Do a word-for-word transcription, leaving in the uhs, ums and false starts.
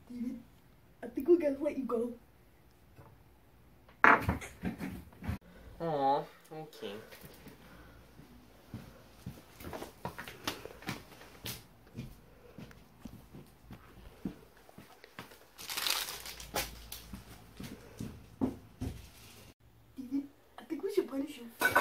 David, I think we gotta let you go. Aw, okay. David, I think we should punish him.